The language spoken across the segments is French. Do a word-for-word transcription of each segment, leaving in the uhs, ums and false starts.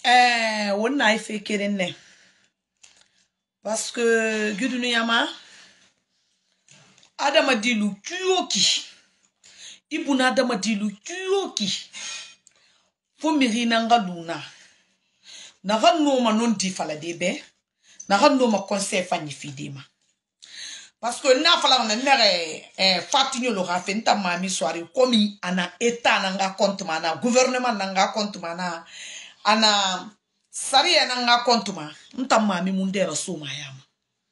Eh, on a fait qu'elle parce que Gudunu Yama Adama Dilu Tuyoki Ibuna Adama Dilu Tuyoki Fomirina Ngaluna Naran no ma non di fala debe Naran no ma conseil fani fidema parce que na fala na nere eh fatinyo lo rafenta mami soirée komi ana état nanga compte mana gouvernement nanga compte mana ana sariya nanga compte ma nta mami mundera soma yama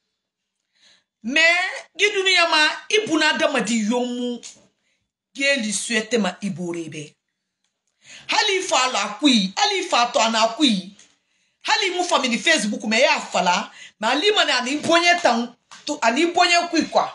mais Gudunu Yama Ibuna Adama di yomu geli souhaite ma iborebe Halifa la kui Halifa to ana kui Hali mu family Facebook me ya fala ma lima na ni bonye tan to ani bonye kui kwa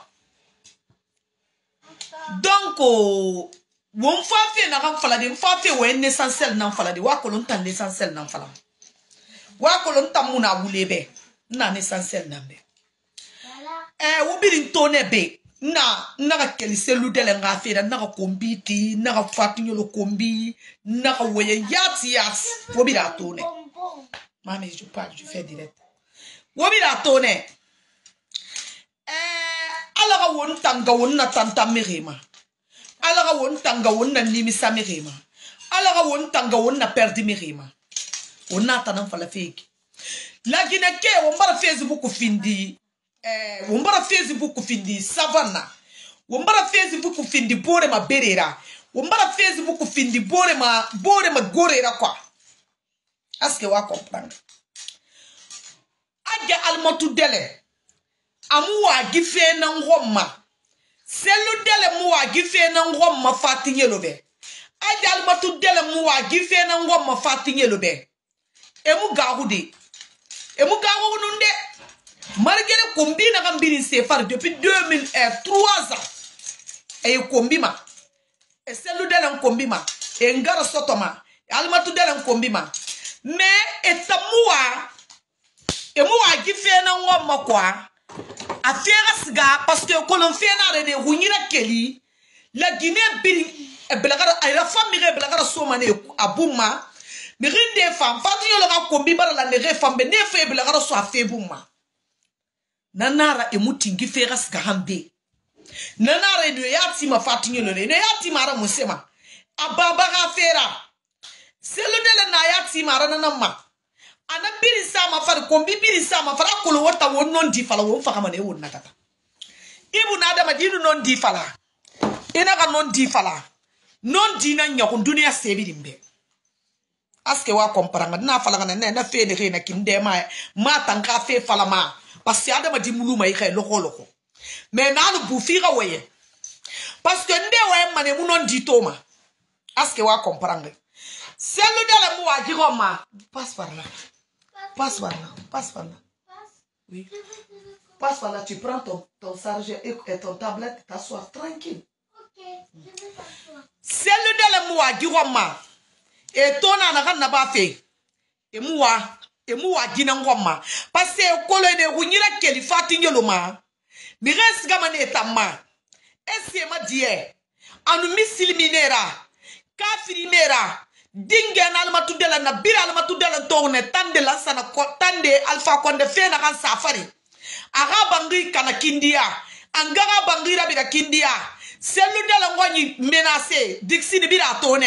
donc won fa fe na kan fala de fa fe wen essentiel nan fala de wa ko lon tan essentiel nan fala wa ko lon tan mu na bulebe na essentiel nan be eh wo birin to ne be na na ka kelise ludele nga fe na ka kombiti na ka fatinyo lo kombi na ka woye yati yati wo bi da to ne Mami, je parle, je fais direct. Wobi la tone. Eh, alaga won tanga won na tanta merema. Alaga won tanga won na nimisa merema. Alaga won tanga won na perdi merema. On na tanan fala fake. La gineke won bara Facebook findi. Eh, won bara Facebook findi savana. Won bara Facebook findi bore ma berera. Won bara Facebook findi bore ma bore ma gorera kwa. Est-ce que vous comprenez? Aga almatu dele. Amu wa gife na ngoma. Selu dele mu wa gife na ngoma fatinye lobe. Aga almatu dele mu wa gife na ngoma fatinye lobe. Emu gahude. Emu gahu nunde. Margere kombi na gambini sefar depuis deux mille trois ans. E kombi ma. E selu dele kombi ma. E ngara sotoma. Almatu dele kombi ma. Mais etamua emua gife na ngoma kwa afera siga parce que kolon fe na rede hunyira keli la Guinée bil e belagara ay la famille belagara somane abuma mi rinde fam fatu yo la kombi bara la nere fam be ne fe belagara so afe buma nanara emuti gife siga hambe nanara de yati ma fatu yo le ne yati mara musema ababa afera Selu dele na yati marana na ma. Ana biri sama far kombi biri sama far akolo wota won non di fala won fakama ne won nakata. Ibuna Adama di non di fala. Ina ka non di fala. Non di na nya ko dunia sebi dimbe. Aske wa komparanga na fala na na fe ne na kinde ma ma tanka fe fala ma. Parce que Adama di muluma yi kay loko loko. Mais na lu bu fira weye. Parce que nde wa mane mu non di toma. Aske wa komparanga. Celle de la moua dit Roma. Passe par là. Passe par là. Passe par là. Oui. Passe par là. Tu prends ton, ton chargeur et ton tablette. T'assois tranquille. Ok. Celle de la moua dit Roma. Et ton anaran n'a pas fait. Et moua. Et moua dit Roma. Parce que colonne rounira qu'elle fatigue le ma. Mais reste gamane et ta main. Est-ce que ma dit? Anu misil minera. Kafiri mera. Dingen almatu dela na bira almatu dela tourne tande la sana tande alpha konde fe na kan safari aga bangi kana kindia angara bangi rabira kindia selu dela ngoni menacer dixi ni bira tourne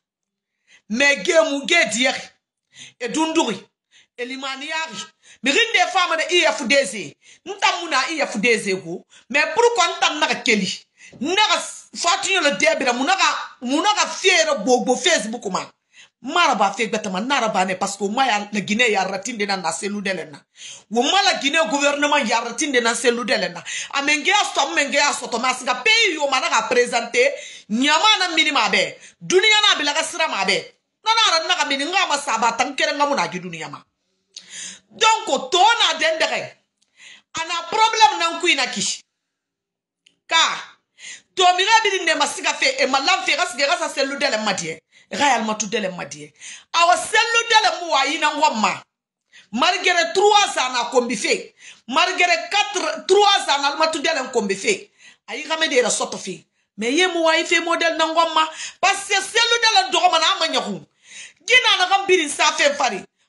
me gemu gedier e dunduri elimani yari mi rinde fama de I F D Z ntamuna I F D Z go mais pourquoi ntam na keli naga fatinyo le debira munaga munaga fiere bobo Facebook ma maraba fe betama naraba ne parce que maya la Guinée ya ratinde na selu delena wo mala Guinée gouvernement ya ratinde na selu delena amenge asto amenge asto to masinga pays yo managa présenter nyama na minima be dunia na bilaga sira ma be nana ran na mini ngama saba tankere ngamu na gi dunia ma donc to na dendere ana problème nan kuina ki ka to mi rabi ne masiga fe e malam fe gas ge gas selu dele madie réellement tout dele madie awa selu dele mu wayi na ngomma malgré trois ans na kombi fe malgré quatre trois ans na matu dele kombi fe ayi game de la soto fe mais ye mu wayi fe model na ngomma parce que selu dele do ma na amanyahu gina na gambiri sa fe fari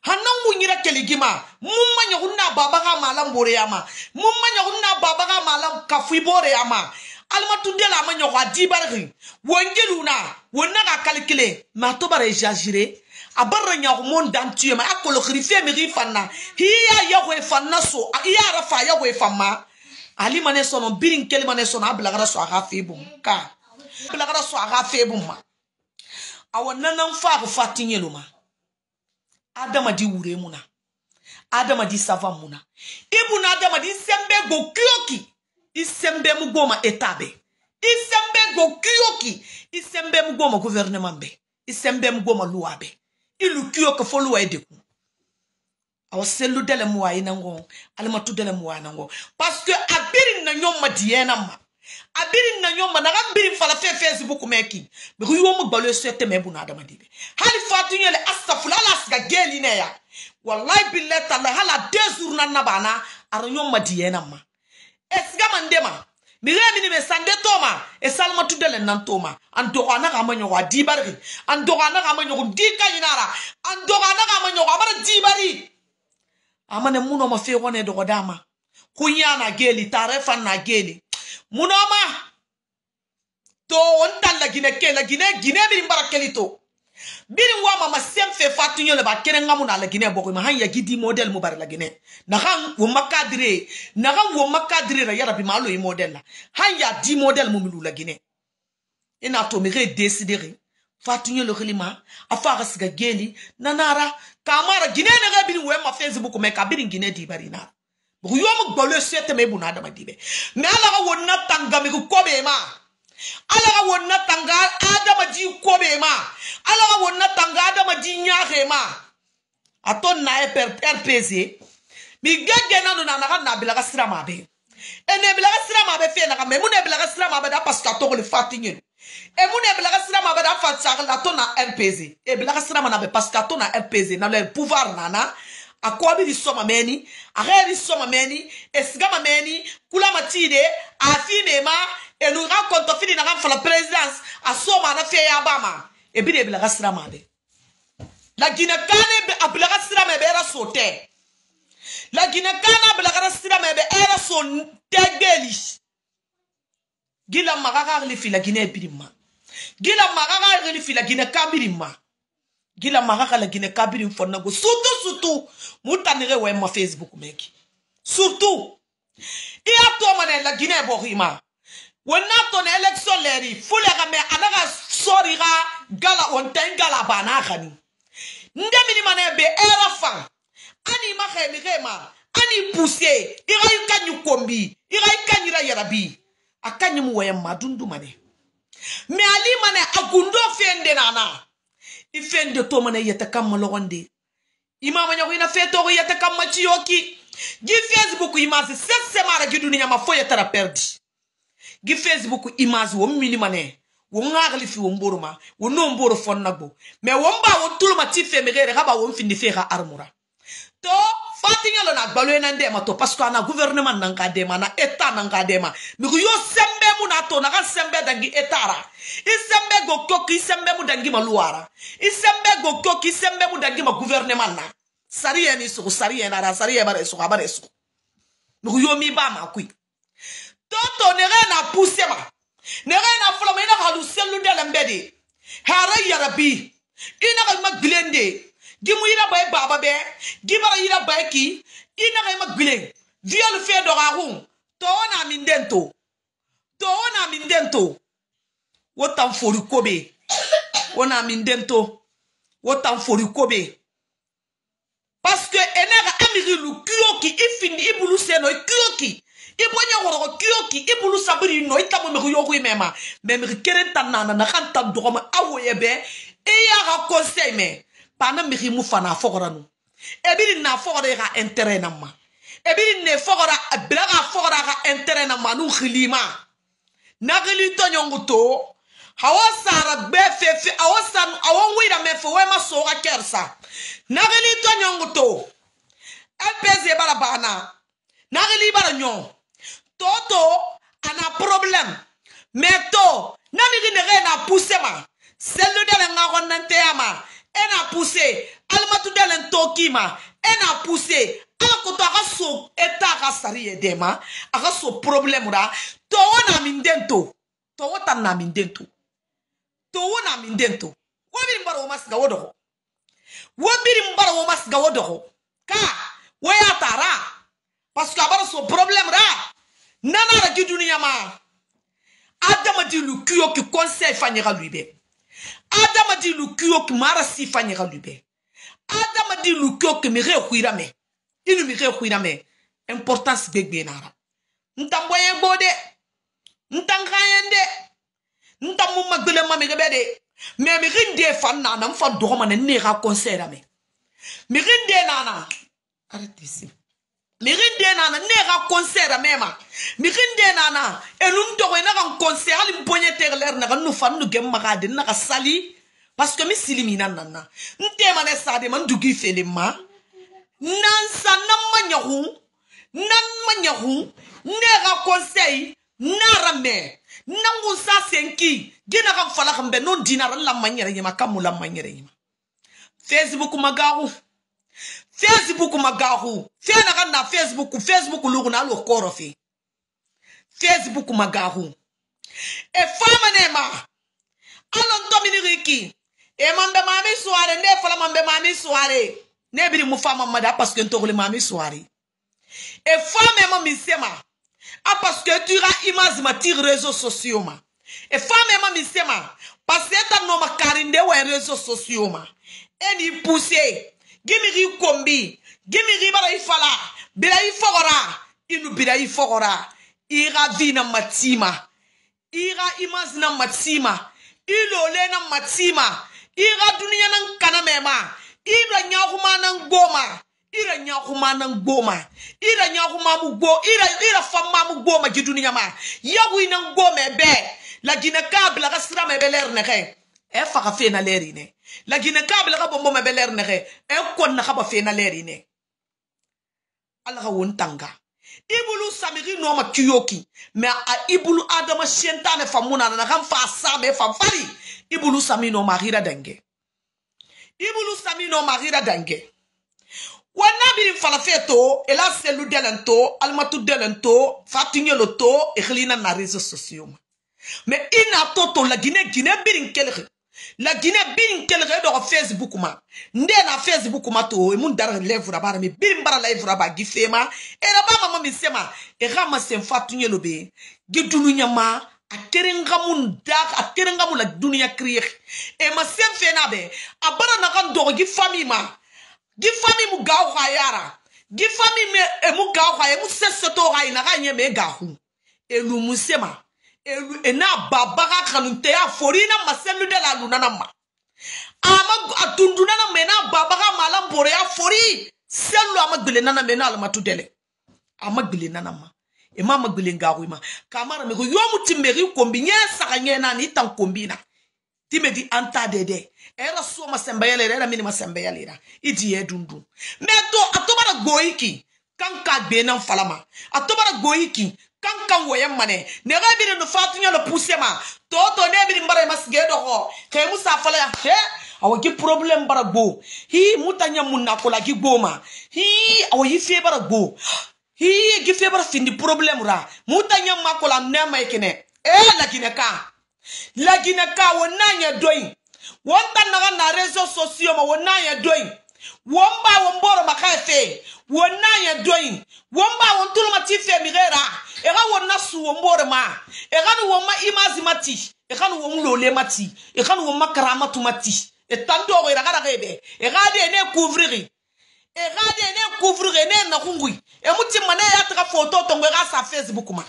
hanan wunyira keligima mumma nyuna baba ga malam bore yama mumma nyuna baba ga malam kafi bore yama alma tudela ma nyoko adibarri wongeluna wonna ga calculer ma to bare exagérer abarra nyako mon dantuye ma akolo khrife mi rifanna hiya yago e fanna so iya rafa yago e famma ali mane sono birin kel mane sono ablagara so aga febum ka ablagara so aga febum ma awonna nan fa ko fatinyelo ma adama di wure muna adama di sava muna ibuna adama di sembe go kyoki isembe mu goma etabe isembe go kyoki isembe mu goma gouvernement be isembe mu goma luabe ilu kyoki fo luwa edeku awa selu dele mu wa inango alima tu dele mu wa nango parce que abirin na nyoma diena ma abirin na nyoma na gabirin fala fe Facebook meki be yo mu gbalo sete me buna adama dibe hali fatunyele astafula lasga geli ne ya wallahi billahi taala hala deux jours na nabana ara nyoma diena ma esga mandema mi remi ni me sande toma e salma tu dele nan toma ando ana ga manyo wa dibarri ando ana ga manyo di kanyinara ando ana ga manyo abara dibari amane muno ma fe wone do dama kunya na geli tarefa na geli muno ma to on talla gine ke la gine gine bi mbarakeli to birin wa mama sem fe fatunyo le ba kene ngamu na la gine boko ma han ya gidi model mo bar la gine na han wo makadire na han wo makadire ra yara bi malo yi model la han ya di model mo milu la gine ina to mi re décider fatunyo le khilima afara siga geli nanara kamara gine na ga birin we ma Facebook me ka birin gine di barina bu yo mo gbolo sete me bu na adama dibe na ala ga wonna tanga mi ko be ma ala ga wonna tanga adama di ko be ma ala ga wonna tanga adama di nyaare ma aton na e per R P C mi gege na no na na na bila ga sira ma be ene bila ga sira ma be fe na ga me mu ne bila ga sira ma be da parce que to le fatinye e mu ne bila ga sira ma be da fa cha la to na R P C e bila ga sira ma na be parce que to na R P C na le pouvoir nana akwabi di soma meni ageri soma meni esgama meni kula matide afime ma e nous rencontre fini na fa la présidence a soma na fe ya bama e bi de bila ga sira ma be la Guinée kane be abila ga sira ma be era sote la Guinée kana abila ga sira ma be era so tegeli gila magaga li fi la Guinée birima gila magaga li fi la Guinée kabirima gila magaga la Guinée kabirim fonna go surtout surtout mutanire we ma Facebook meki surtout iya to mané la Guinée borima wonna to na election leri fulega me anaga sori ga gala on ten gala bana khani ndemi ni mané be era fan ani ma khemi khema ani pousser ira yukanyu kombi ira yukanyira yarabi akanyi mu we madundu mané me ali mané agundo fende nana ifende to mané yeta kam logonde imama nyako ina feto ko yeta kam machiyoki gi Facebook image sesse mara gi dunya ma foye tara perdi gi Facebook image wo mini mané wo ngagali fi wo mboruma wo no mboro fonnagbo me wo mba wo tuluma ti fe me gere ga ba wo mfindi fe ga armura to fatingalo na gbalo na ndema to parce que ana gouvernement nanga dema na état nanga dema mi yo sembe mu na to na ga sembe dangi etara isembe go koki isembe mu dangi maluara isembe go koki isembe mu dangi ma gouvernement na sariye ni so sariye na ra sariye bare so ga bare so mi yo mi ba ma kui toto ne ga na pousser ma ne ga na flama ina halu selu de lambede hara yarabi ina ga ma glende gimu ina bay baba be gibara ina bay ki ina ga ma gleng viol fe do garun to na mindento to na mindento wotan fori kobe wona mindento wotan fori kobe parce que enega amiri lu kyoki ifindi ibulu seno kyoki ibonya woro kyoki ibulu sabri no itamo me yoku mema me kere tanana na khanta dogoma awoyebe e ya ga conseil me pana mi mu fana fogoranu ebiri na fogora ga intérêt na ma ebiri ne fogora blaga fogora ga intérêt na ma nu khilima na gili to nyonguto hawasara befefe awasan awon wira mefe we ma so ga kersa na gili to nyonguto epeze bara bana na gili bara nyon toto ana problème meto na mi ne na pousser ma celle de la ngaronnante ama ena poussé almatu delen to so kima ena poussé ala ko to aga so eta ga sari edema aga so problème ra to wona mindento to wota na mindento to wona mindento wobiri mbara wo masga wodo wobiri mbara wo masga wodo ka waya tara parce que abara so problème ra nana ra gidunia ma Adama di lu kuyo ki conseil fanyera lui be Adama di lu kuyo ki mara si fanyera lui be Adama di lu kuyo ki mi re khwira me inu mi re khwira me importance begbe nara ntamboye bode ntankayende ntamu magbele mami gebede me mi rinde fan nana mfa dogoma ne ne ra conseil ra me mi rinde nana arrête ici mirinde nana nega concert mema mirinde nana elum to ina kan concert ali bonye terler na kan nu fan nu gem magade na ka sali parce que mi silimi nana nte mané sade man dugi felema nan sanam manyahu nan manyahu nega conseil narame nangu sa senki gina kan fala kan be non dinar la manyere yima kamula manyere yima Facebook magahu Facebook magahu fena kan na Facebook Facebook lugu na lo korofi Facebook magahu e fama nema alon dominiriki e mambe mami soare ne fala mambe mami soare ne biri mu fama mada parce que ntogole mami soare e fama ma misema a parce que tu ra image ma tir réseaux sociaux ma e fama ma misema parce que ta no ma karinde wa réseaux sociaux ma eni pousser Gimiri kombi, gimiri bara ifala, bila ifogora, inu bila ifogora, ira vina matima, ira imazina matima, ilo lena matima, ira dunia nan kanamema, ira nyahuma nan goma, ira nyahuma nan goma, ira nyahuma mu go, ira ira fama mu goma ki dunia ma, yawi nan gome be, la gina kabla kasra me beler neke. E faka fe na leri ne la gine kabla ka bombo mebeler ne e kon na ka ba fe na leri ne ala ka won tanga ibulu samiri no ma kiyoki me a ibulu adama shentane famuna na kan fa sabe fa fari ibulu samino marira dange ibulu samino marira dange wana bi fala feto ela selu delento almatu delento fatinyo to e khilina na réseaux sociaux mais ina toto la Guinée Guinée birin kelre la Guinée birin kelre do Facebook ma nde na Facebook ma to e mun dar lèvre bara mi birin bara lèvre ba gifema e ra ba mama mi sema e rama sen fatunye lobe gidunu nyama a kerenga mun dak a kerenga mun la dunia kriye e ma sen fena be abara na kan do gi famille ma gi famille mu gaw khayara gi famille me e mu gaw khaye mu seseto khaye na kanye me gahu e lu musema e na babaka kanunte ya forina maselu de la lunana ma ama atunduna na mena babaka malambore ya fori selu ama gbele nana mena ala matudele ama gbele nana ma e mama gbele ngaru ma kamara me ko yomu timberi kombi nya sakanye na ni tan kombina timedi anta dede era so masembeyele era mini masembeyele era idi edundu meto atobara goiki kanka gbe na falama atobara goiki kankan woyem mane ne ga no fatunya lo pousser ma to to ne bi mbara masge do ko ke musa fala ya he awo ki problem bara go hi mutanya munna ko la ki goma hi awo yi fe bara go hi ki fe bara findi problem ra mutanya makola ne ma ikene e la kineka la kineka wonanya doin wonta na na réseaux sociaux ma wonanya doin womba womboro makafe wonanya doin womba wontulu matife mirera ega wonna su wombore ma ega no womma imazi mati ega no womlole mati ega no womma karamatu mati e tanto go ira gara gebe ega de ne couvrir ega de ne couvrir ne na kungui e muti mane ya tra photo to ngera sa Facebook ma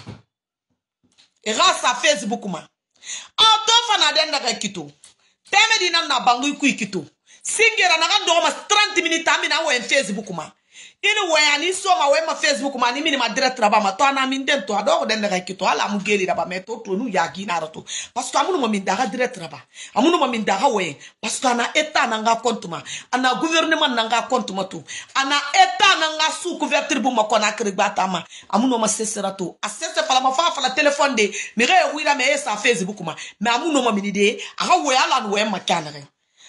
ega sa Facebook ma a to fana denda ga kito teme dina na bangu ku kito singera na ndo ma trente minutes amina wo en Facebook ma ini waya ni so ma we ma Facebook ma ni mini ma direct raba ma to na min den to ado den ga kito ala mu geli raba me to to nu yagi na rato parce que amunu mo min daga direct raba amunu mo min daga we parce que ana eta na nga compte ma ana gouvernement na nga compte ma to ana eta na nga sous couverture bu ma ko na kri gbata ma amunu ma sesera to asese fala ma fa fala téléphone de mi re wira me sa Facebook ma me amunu mo min de aga we ala no we ma kana re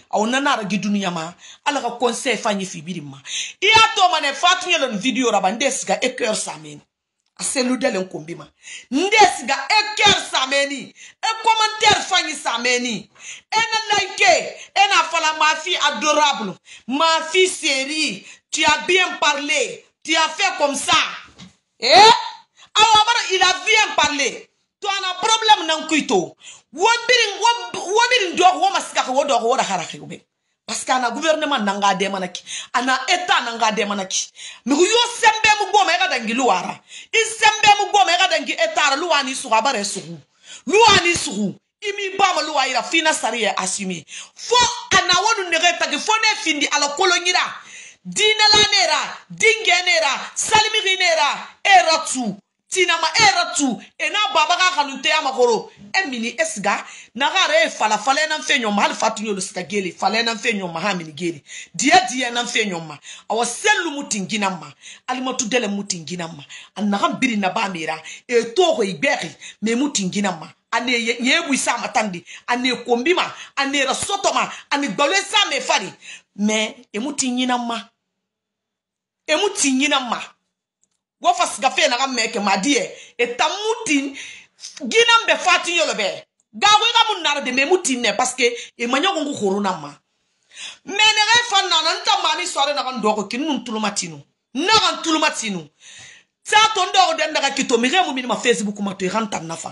aw nanara gidunya ma ala ka conseil fanyi fi birima iya to mane fatunya lon video rabandes ga eker samen aselu delen kombima ndes ga eker sameni e commentaire fanyi sameni ena like ena fala ma fille adorable ma fille série tu as bien parlé tu as fait comme ça eh alors il a bien parlé tu as un problème nan kuito wobirin wobirin do wo masika ko do ko da harake be parce que ana gouvernement nanga de manaki ana état nanga de manaki mi yo sembe mu goma e ga dangi luwara i sembe mu goma e ga dangi état luwani su ga bare su luwani su imi ba ma luwa ira fina sariya asimi fo ana wonu ne ga tagi fo ne findi ala kolonyira dinala nera dingenera salimi nera eratu tinama eratu ena baba ka kanute ya makoro emini esga nagare fala fala na mfenyo mahal fatunyo lo sika gele fala na mfenyo mahamini gele dia dia na mfenyo ma awa selu mutingina ma alimotu dele mutingina ma anaka biri na bamira e toko iberi me mutingina ma ane yebu isa matandi ane kombima ane rasotoma ane gbalwe sa me fari me e mutingina ma e mutingina ma wofa sigafe na gameke madie etamutin ginam be fati yolo be gawe ga munara de memutin ne parce que e manyogo ngu corona ma mene ga fanna na nta mani sore na kan dogo kinu tulumatinu na kan tulumatinu ta to ndo de ndaga kito mi remu mi ma Facebook ma to ranta nafa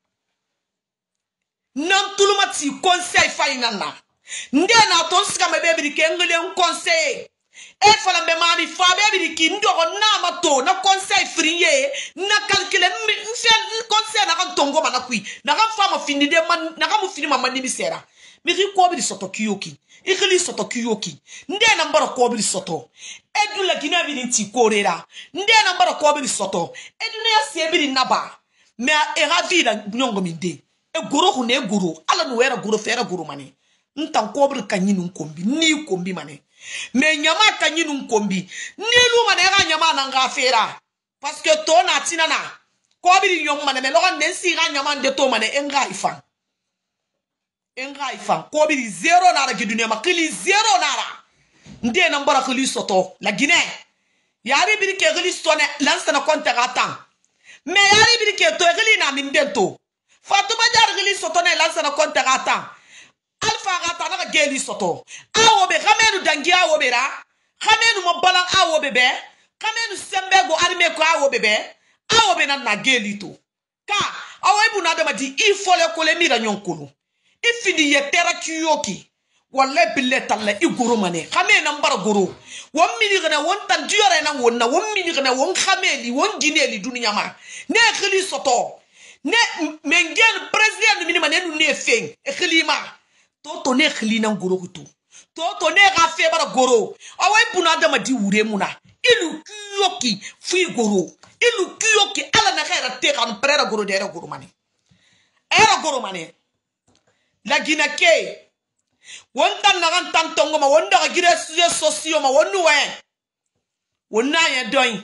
nan tulumati conseil fayina na nde na to sika me be bi ke ngule conseil e fala be mani fa be bi ki ndo na ma to na conseil friye na calculer m'fel conseil na kan tongo mana kui na kan fa ma fini de man na kan mu fini mama ni bisera mi ri ko bi soto kiyoki e khili soto kiyoki nde na mbara ko bi soto e du la gina bi nti korera nde na mbara ko bi soto e du na se bi naba me e ha vida nyongo mi de e goro hu ne goro ala no wera goro fera goro mane ntan ko bi kanyinu kombi ni kombi mane me nyama kanyinu nkombi nilu mane ga nyama na nga fera parce que to na tinana ko bi nyom mane me lo nden si ga nyama de to mane enga ifan enga ifan ko bi zero na ra gidunia makili zero na ra nde na mbara khili soto la Guinée yari bi ke khili sone lansa na konta gatan me yari bi ke to khili na min dento Fatuma jar khili soto na lansa na konta gatan alfa gata na geli soto awo be kamenu dangi awo be ra kamenu mo balan awo be be kamenu sembe go arme ko awo be be awo be na na geli to ka awo ibu na dama di ifole ko le mira nyonkulu ifidi ye tera kiyoki walla bille talla igoro mane kame na mbara goro won mini gna won tan diore na won na won mini gna won khameli won gineli dunya ma ne khili soto ne mengen president mini mane nu ne feng e khilima toto ne khilina ngoro kutu toto ne ga fe bara goro awai puna dama di wure muna ilu kiyoki fi goro ilu kiyoki ala na khaira te kan prera goro de era goro mane era goro mane la ginake wontan na kan tantongo ma wonda ga gire socio ma wonu we wonna ye doin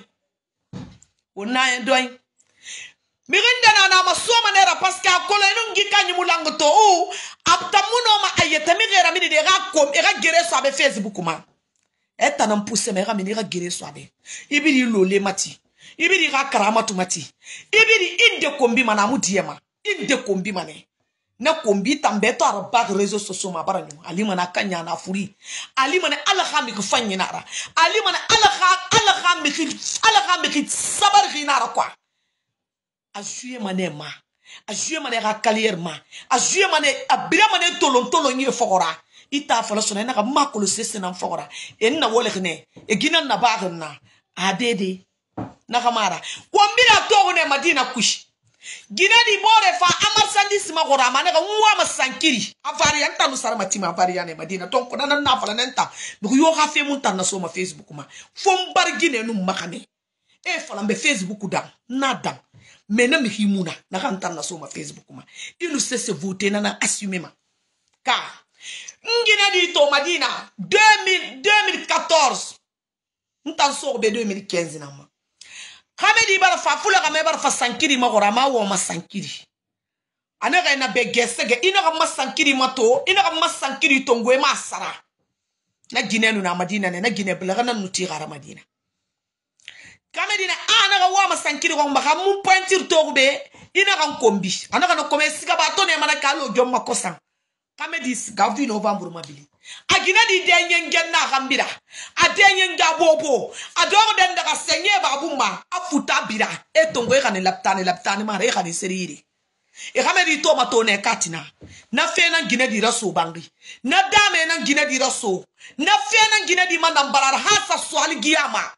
wonna ye doin Mirinda na na masoma nera parce que akolo enu ngika nyimu lango to u aptamuno ma ayeta migera mini de ga kom e ga gere so abe Facebook ma eta na mpuse me ga mini ga gere so abe ibiri lole mati ibiri ga karamatu mati ibiri inde kombi mana mu diema inde kombi mane na kombi tambe to arba réseaux sociaux ma baranyo ali mana kanya na furi ali mana ala khami ko fanyi nara ali mana ala kha ala khami ala khami sabar ginara quoi a joué mané ma a joué mané ga kalier ma a joué mané a bira mané tolon tolon ngi fogora ita fala sona na ga makolo sese na fogora en na wole khne e ginan na baagna a dede na kamara ko mbira to ne madina kush gina di bore fa amasandis ma gora mané ga nwa masankiri afari anta no sarama tima afari ya ne madina ton ko nan na fala nenta bu yo ha fe mun tan na so ma Facebook ma fom bar gine nu makane e fala mbe Facebook dam na dam mena mi himuna na kantan na so ma Facebook ma ilu sese voter na na assumer ma ka ngina di to madina deux mille quatorze ntan so be deux mille quinze na ma kame di bara fa fula kame bara fa sankiri ma gora ma wo ma sankiri Anega ina be gesege ina ga masankiri mato ina ga masankiri tongwe masara na Guinée nu na Madina ne na Guinée blaga na nuti gara Madina kamedina ana ga wa masankiri ko mbaka mu pointir togbe ina ga kombi ana ga no komesi ga bato ne mana kalo jomma kosan kamedis gavi novembre mabili agina di denyen genna gambira adenyen gabobo adogo den daga senye babuma afuta bira etongo e kan laptane laptane mare e kan seriri e kamedi to mato ne katina na fe na Guinée di raso bangi na dame na Guinée di raso na fe na Guinée di manambarar hasa so algiyama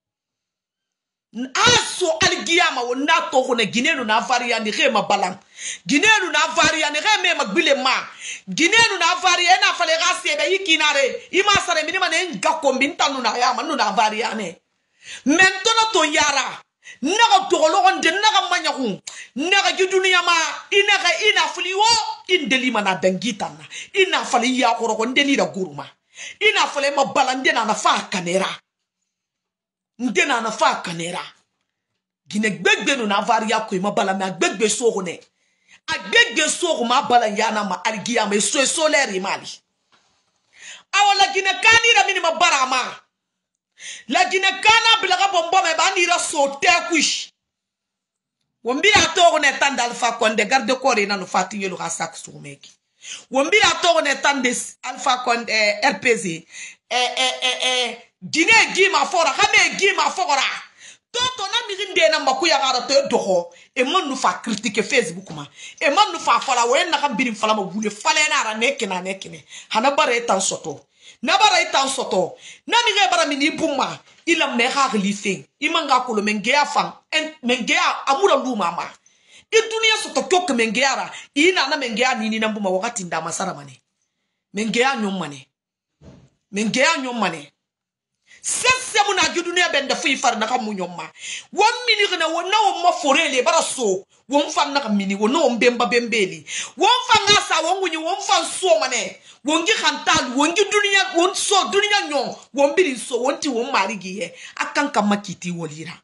aso algiyama wona to ko ne Guinée no na varia ni rema balang Guinée no na varia ni reme magbile ma Guinée no na varia na fale gase be yikinare ima sare minima ne ngakombi ntanu na ya manu na varia ne mentono to yara naga togolo on de naga manyaku naga gidunia ma inaga ina fliwo indeli mana dangitana ina fali ya koro ko ndeni da guruma ina fale ma balande na na fa kanera ndena na fa kanera Guinée gbegbe no na varia ko ma balame gbegbe so ne agbegbe so ma balan yana ma algiya ma so solaire mali awala Guinée kanira minima barama la Guinée kana bilaga bombo me banira sote kush wombira to ne tanda Alpha Condé garde corps ina no fati yelo ga sak sumeki wombira to ne tande Alpha Condé R P Z eh eh eh eh Guinée gima fora hame gima fora toto na mirinde na makuya gara to doho e man nu fa critique Facebook ma e man nu fa fala we na kan birim fala ma bule fala na ra neki na neki ne hana bare tan soto na bara tan soto na mi ge bara mini buma ila me ha glife imanga ko lo mengea fan en mengea amura lu mama e dunia soto tok mengea ra ina na mengea nini na buma wakati nda masara mane mengea nyom mane mengea nyom mane sese muna gidunia benda fu ifar na kamu nyomma won mini na wona won ma forele bara so won fan na mini wona won bemba bembeli won fan asa won wunyi won fan so mane won gi khantal won gi dunia won so dunia nyon won biri so won ti won mari giye akan kamakiti wolira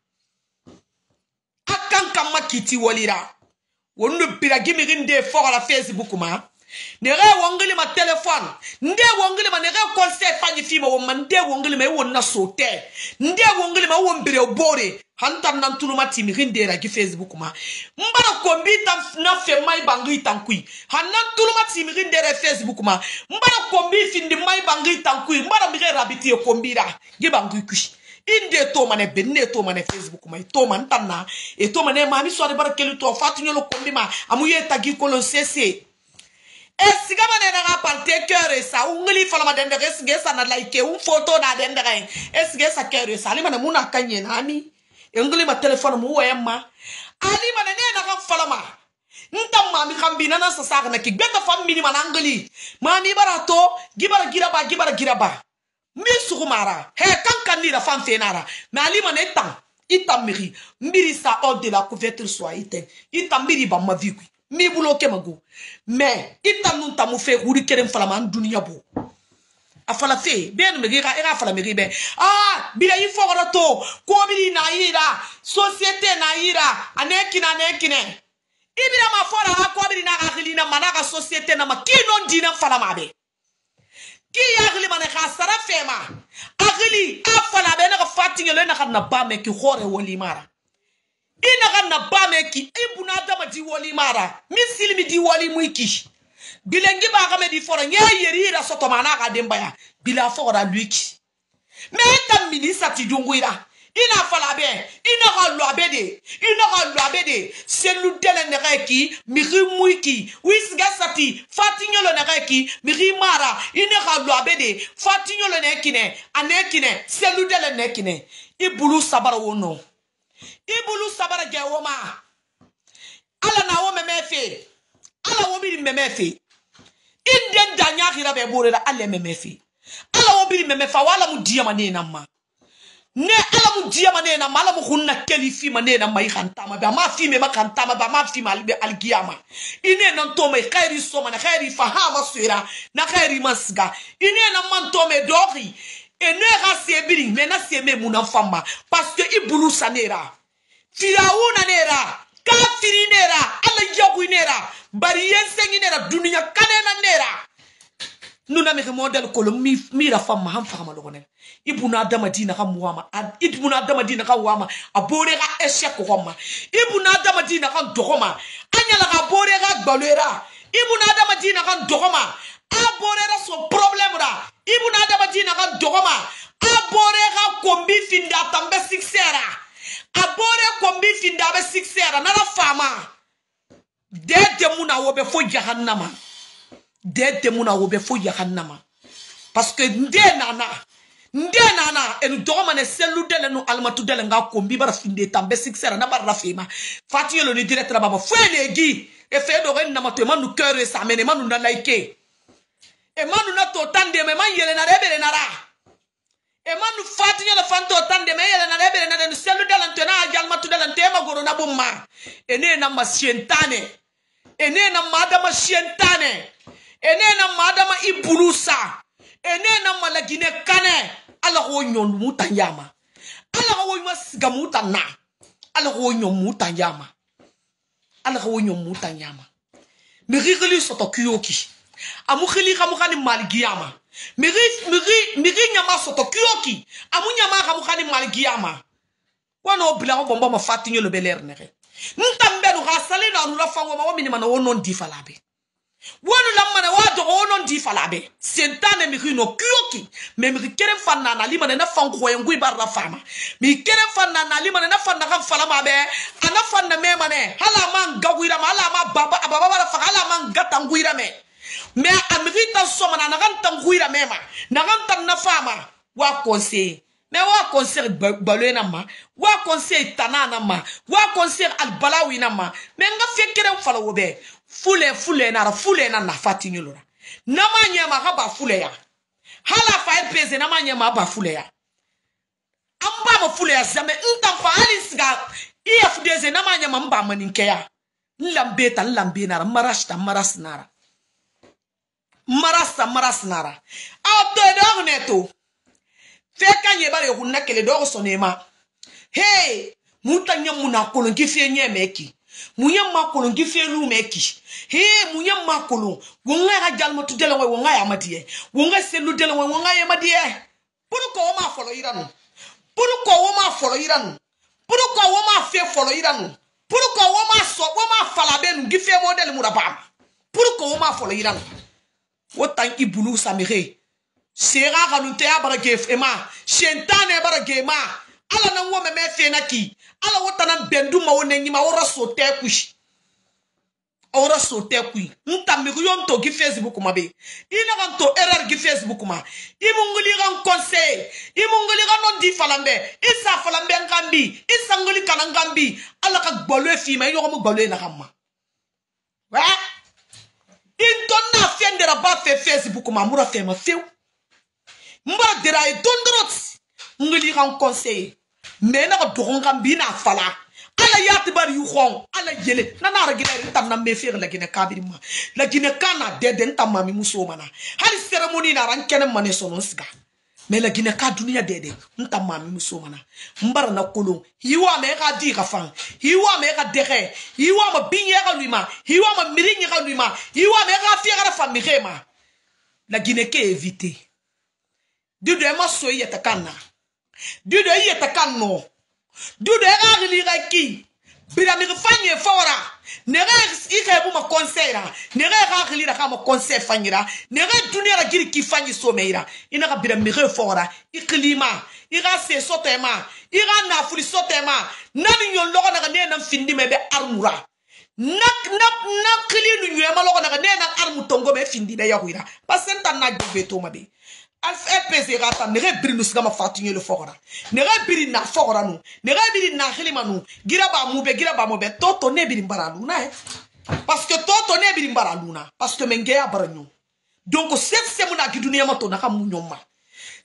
akan kamakiti wolira won no bira gimi rinde for la Facebook ma nere wongli ma téléphone nde wongli ma nere conseil fani fi ma won nde wongli ma won na sote nde wongli ma won bire bore hantam nan tuluma timi rindera gi Facebook ma mbara kombi tam na fe mai bangi tankui hanan tuluma timi rindera Facebook ma mbara kombi findi mai bangi tankui mbara mi rabiti e kombira gi bangi kushi inde to mane benne to mane Facebook ma to man tanna e to mane ma mi so de barakelu to fatu nyolo kombi ma amuye tagi kolon cc est-ce que man na parte cœur ça ungli fala ma dende est-ce que ça na like un photo na dende est-ce que ça cœur ça ali man muna kanye nani ungli ma téléphone mu wema ali man ne na kan fala ma ntam mami khambina na sa sa na ki beta family man angli mami barato gibara giraba gibara giraba mi sukumara he kan kan ni la femme fenara mais ali man etan itamiri mbiri sa hors de la couverture soit iten itamiri ba ma vie mi bloqué mago mais itam tamu fe huri kerem fala man dunia bo afala fe ben me gira era fala me ribe ah bila ifo rato ko bi na ira société na ira aneki na neki ne ibira ma fora ko bi na akili na manaka société na makino dina fala mabe ki akili man ka sara fe ma akili afala be na fatinga le na kana ba me ki khore woli mara ina kana ba me ki ibuna dama di woli mara misil mi di woli muiki bilengi ba ka me di fora nya yeri ra soto mana ka dembaya bila fora luiki me ta ministre ti dunguira ina fala be ina ka lo abede ina ka lo abede selu dele ne ka ki mi ri muiki wisga sati fatinyo lo ne ka ki mi ri mara ina ka lo abede fatinyo lo ne kine anekine selu dele ne kine ibulu sabara wono ibulu sabara gewoma ala na wo memefe ala wo bi memefe inde danya khira be borera ala memefe ala wo bi memefa wala mu diama ne na ma ne ala mu diama ne na ma ala mu hunna kelifi ma ne na ma khantama ba ma fi me ma khantama ba ma fi ma albe algiyama ine nan to me khairi so ma na khairi fahama sira na khairi masga ine nan man to me dori et ne rasebiri mais na seme muna fama parce que ibulu sanera firauna nera kafiri nera ala yagu nera bari yensengi nera dunia kanena nera nuna me model ko mi mira fama ham fama lo ne ibuna adama dina ka muama ibuna adama dina ka wama abore ga eshek ko ma ibuna adama dina ka dogoma anyala ka bore ga gbalera ibuna adama dina ka dogoma abore ra so problem ra ibuna adama dina ka dogoma abore ga kombi finda tambe sixera abore kombi finda be sixera na la fama de de muna wo be fo jahannama de de muna wo be fo jahannama parce que nde nana nde nana en dogoma ne selu dele no almatu dele nga kombi bara finde tambe sixera na bara fema fatiyo lo ni direct ra baba fo elegi e fe do ren na mato manu cœur e sa mene manu na like e manu na to tande me man yele na rebele na ra e manu fatiyo le fanto tande me yele na rebele na den selu dele ntena almatu dele ntema goro na bomma ene na masientane ene na madama sientane ene na madama ibulusa ene na malagine kane ala ho nyon mutanyama ala ho masiga mutana ala ho nyon mutanyama ala ho nyon mutanyama mirigli soto kyoki amu khili khamu khani malgiyama miri miri miri nyama soto kyoki amu nyama khamu khani malgiyama wano bila bomba ma fatinyo le beler nere ntambe no hasale na rula fango ma wamini mana wonon di falabe wonu lamana wa do wonon di falabe sentane mi rino kyoki me mi kere fanna na limana na fango yengu barra fama mi kere fanna na limana na fanna kan falama be ana fanna me mane hala man gawira ma hala ma baba baba bara fa hala man gatanguira me me amrita somana na kan tanguira me ma na kan tan na fama wa conseil mais wa conseil balena ma wa conseil tanana ma wa conseil albalawi na ma mais nga fekere fala wobe fule fule na ra fule na na fatinyo lora na manya ma ka ba fule ya hala fa pese na manya ma ba fule ya amba ma fule ya zame ntam fa alisga if deze na manya ma mba maninke ya nlambeta nlambe na marashta marasnara marasta marasnara auto do neto feka nyeba le hunna kele do sonema hey mutanya muna kolon gifie nyemeki munya makolon gifie lu meki hey munya makolon wonga ga jalmo tu dele wonga ya madie wonga selu dele wonga ya madie pourquoi o ma folo iranu pourquoi o ma folo iranu pourquoi o ma fe folo iranu pourquoi o ma so o ma fala benu gifie model muraba pourquoi o ma folo iranu wotan ibulu samire sera kanunte abarage ema shentane barage ma ala na wo meme fe na ki ala wotana bendu ma wonenyi ma ora sote kushi ora sote kui ntambi ku yonto gi Facebook ma be ina kan to error gi Facebook ma imunguli kan conseil imunguli kan non di falambe isa falambe ngambi isa nguli kan ngambi ala ka gbolo fi ma yo mo gbolo na kamma wa intonna fendera ba fe Facebook ma mura fe ma few mba dira e dondrot ngeli kan conseil mais na ko dogon bina fala ala yati bari yu xon ala yele na na ragile tam na me fer la gine kabiri ma la gine kana de den tam mami muso mana hali ceremony na ran kene mané sonon siga mais la gine ka dunia de de ntam mami muso mana mbara na kolon hiwa me ka di ka fan hiwa me ka dege hiwa ma binye ka luima hiwa ma mirinye ka luima hiwa me ka fi ka fa mi khema la gine ke éviter Dude ma so yeta kanna. Dude yeta kanno. Dude ga ri ki. Bila mi fanye fora. Ne ga ike bu ma conseil. Ne ga ga ri ka ma conseil fanyira. Ne ga dunia ra giri ki fanyi so meira. Ina ga bila mi fora. Iklima. Ira se sotema. Ira na fuli sotema. Nani nyon logo na ne na findi me be armura. Nak nak nak kili nu nyema logo na ne na armu tongo be findi be yahuira. Pasenta na gbe to ma be. Alfa pese gata ne re biri nusiga ma fatinye le fogora ne re biri na fogora nu ne re biri na khilima nu gira ba mu be gira ba mu be toto ne biri mbaralu na eh parce que toto ne biri mbaralu na parce que menge ya baranyo donc cette semuna ki dunia ma to na ka mu nyoma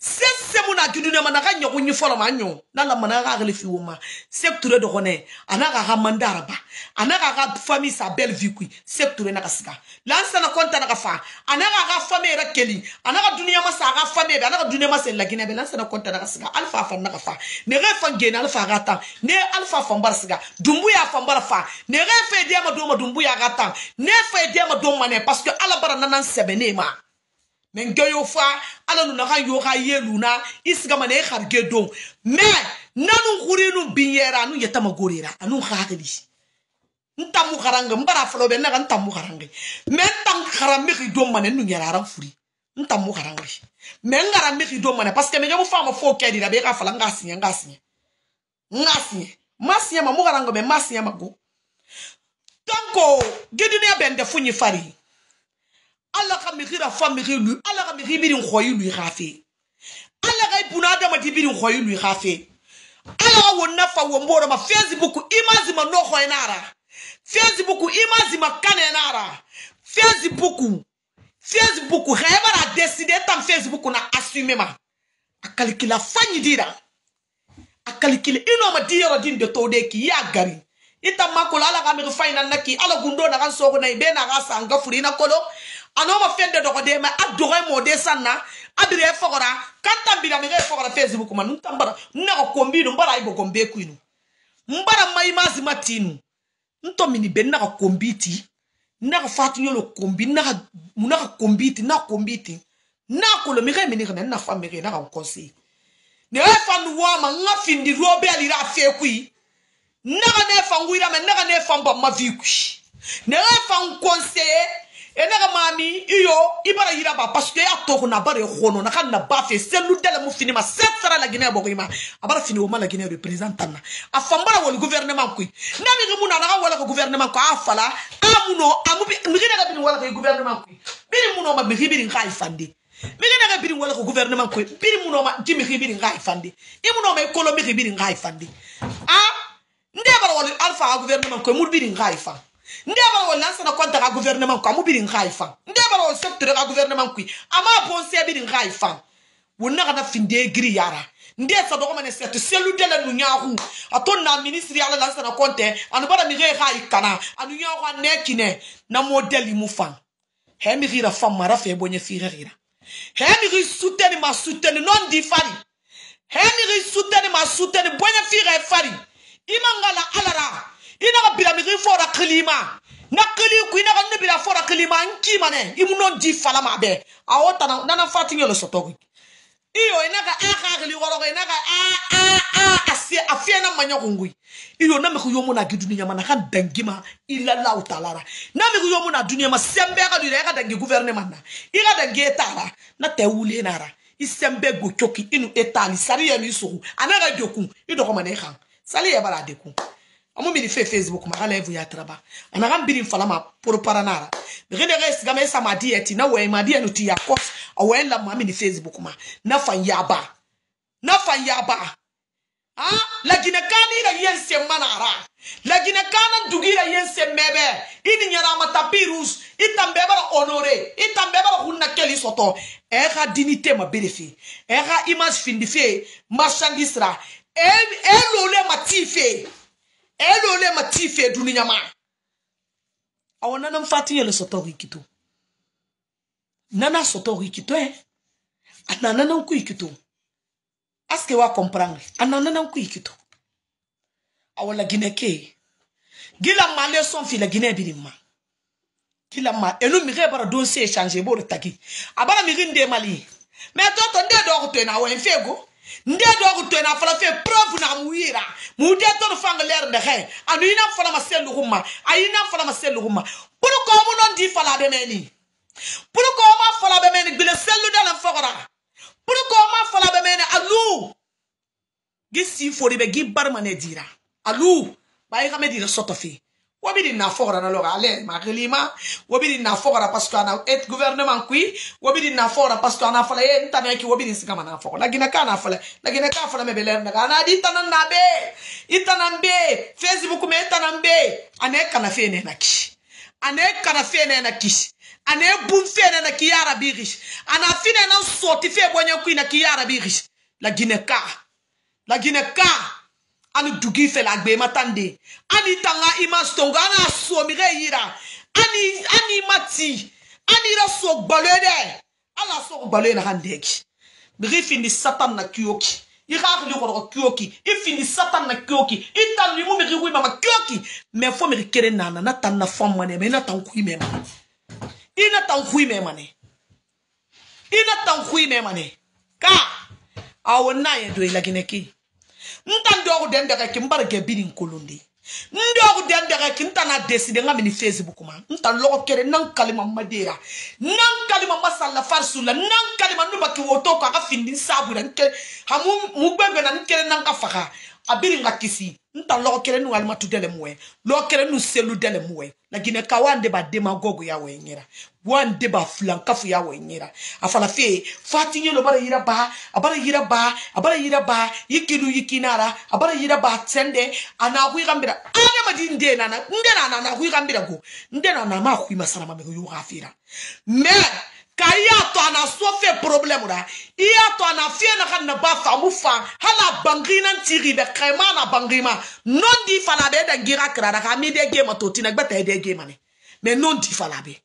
c'est mon akidune manaka nyoku ni fola manyo na la manaka le fiwoma secteur de rone anaka ga mandaraba anaka ga famille sa belle vie kui secteur na kasika lansa na konta na kafa anaka ga famille ra keli anaka dunia ma sa ga famille be anaka dunia ma se la gine be lansa na konta na kasika alfa fa na kafa ne refa ngena alfa gata ne alfa fa mbar siga dumbu ya fa mbar fa ne refa dia ma do ma dumbu ya gata ne fa dia ma do mane parce que ala bara nanan sebene ma men gayo fa ala nu naka yo ga yeluna isga mane kharge do mais nanu khurinu binyera nu yetama gorira anu khagli ntamu kharanga mbara flo be naka ntamu kharanga men tam kharambe ki do mane nu yara furi ntamu kharanga men ngarambe ki do mane parce que me gamu fama fo kedi da be ka fala ngasinya ngasinya ngasinya masinya ma mu kharanga be masinya mago tanko gedune bende funyi fari Allah ka mikira fa mikilu Allah ka mikibiri khoyi lui khafe Allah ka ibuna da matibiri khoyi lui khafe Allah wonna fa wombora ma Facebook imazi ma no khoy nara Facebook imazi ma kane nara Facebook Facebook khaybara décider tam Facebook na assumer ma akalikila fanyi dira akalikila ino ma dira din de tode ki ya gari ita makola Allah ka mi fayna naki Allah gundo na kan soko na ibe na ga sanga furina kolo ano ma fende do de ma adore mo de sanna adire fogora kanta mbira mi re fogora Facebook ma ntambara na ko kombi no mbara ibo kombe kuinu mbara mai mazi matinu nto mini ben na ko kombiti na ko fatu yolo kombi na na ko kombiti na kombiti na ko lo mi re mi ni na fa mi re na ko conseil ne fa nu wa ma nga findi robe ali ra fe kui na ne fa nguira me na ne fa mba ma vi kui ne fa un conseil enaka mami iyo ibara yira ba parce que ya toko na bare khono na kan na ba fe selu dele mu fini ma setsara la Guinée bokima abara fini o ma la Guinée représentant na afambara wol gouvernement kui na mi mu na na wala ko gouvernement ko afala amuno amu mi gina ga bin wala ko gouvernement kui biri muno ma bi biri ngai fandi mi gina ga biri wala ko gouvernement kui biri muno ma jimi biri ngai fandi imuno ma ekolo mi biri ngai fandi ah ndebara wol alpha gouvernement ko mu biri ngai fa ndeba wol lansa na konta ka gouvernement ko amubiri ngaifa ndeba wol secteur ka gouvernement ko ama ponse biri ngaifa wonna kana finde gri yara nde sa do ko mane set selu de la nyahu aton na ministre ala lansa na konte anu bara mi re khai kana anu nyahu anekine na modeli mu fan he mi gira fam mara fe bonye fi gira he mi ri soutenu ma soutenu non di fari he mi ri soutenu ma soutenu bonye fi re fari imangala alara ina ka bila mi fora klima na kli ku ina ka ne bila fora klima nki mane imuno di fala mabe awota na na fatinyo lo sotogo iyo ina ka aka kli woro ina ka a a a asie afia na manya kungui iyo na me ku yomo na gidu nyama na kan dangima illa la utalara na me ku yomo na dunia ma sembe ka dira ka dangi gouvernement na ira dangi etara na tewule nara isembe go choki inu etali sari ya mi suku anara joku ido ko mane khan sali ya bara deku amu mini fe Facebook ma ala evu ya traba anaka mbiri mfalama poro paranara bigene res game sa madi eti na we madi enu ti yakos awen la ma mini Facebook ma na fanyaba na fanyaba ah la ginekani la yense manara la ginekana dugira yense mebe ini nyara matapirus itambe bara honore itambe bara hunna keli soto era dignité ma berefi era image findife marchandisra e elo le matife elo le matife dunia ma awona na mfati yele soto rikito nana soto rikito eh anana na nku ikito aske wa comprendre anana na nku ikito awala gineke gila male son fi la Guinée birima gila ma elu mi rebara dossier changer bo taki abara mi rinde mali mais toto nde do ko na wen fego nde do ko na fala fe preuve na muira mu de to fang leer de xe anu ina fala ma selu huma ayina fala ma selu huma pour ko mo non di fala be meni pour ko ma fala be meni bile selu de la fogora pour ko ma fala be meni alu gisi fori be gi barmane dira alu bay xamé dira soto fi wabidi na fogora na loga ale ma relima wabidi na fogora parce que ana et gouvernement kui wabidi na fogora parce que ana fala ye ntana ki wabidi sikama na fogora lagina kana fala lagina ka fala me beler na ana di tanan na be itanan be Facebook me itanan be ane kana fe ne na ki ane kana fe ne na ki ane bun fene na ki arabi riche ana fine na soti fe bonya ku na ki arabi riche la gineka la gineka ani dugi fe la gbe matande ani tanga imastonga na so mi re yira ani ani mati ani ra so gbalede ala so gbalede na handeki brifi ni satan na kyoki ira ri ko kyoki ifini satan na kyoki itan ni mu mi ri mama kyoki me fo mi kere nana na tan na fam mane me na tan ku me mane ina tan ku me mane ina tan ku me mane ka awona ye do ila gineki ntan do den daga kimbar ge bidin kolundi ndo den daga kintana decide ngami ni Facebook ma ntan logo kere nan kalima madera nan kalima masalla farsula nan kalima nuba ki woto ka findi sabura nke hamu mugbe na nkere nan ka faka abiri ngakisi ntan logo kere nu alma tudele mwe lo kere nu selu dele mwe la gine kawande ba demagogo ya wenyera wande ba flankafu ya wenyera afala fe fatinye lo bara yira ba abara yira ba abara yira ba yikidu yikinara abara yira ba tsende ana kuigambira ane madinde nana ndena nana kuigambira go ndena na ma kuima sana ma yo gafira me kaya to ana so fe problème ra iya to ana fe na kan na ba fa mu fa hala bangina tiri be krema na bangima non di fala be da gira krara ka mi de game to tina gbata de game ne mais non di fala be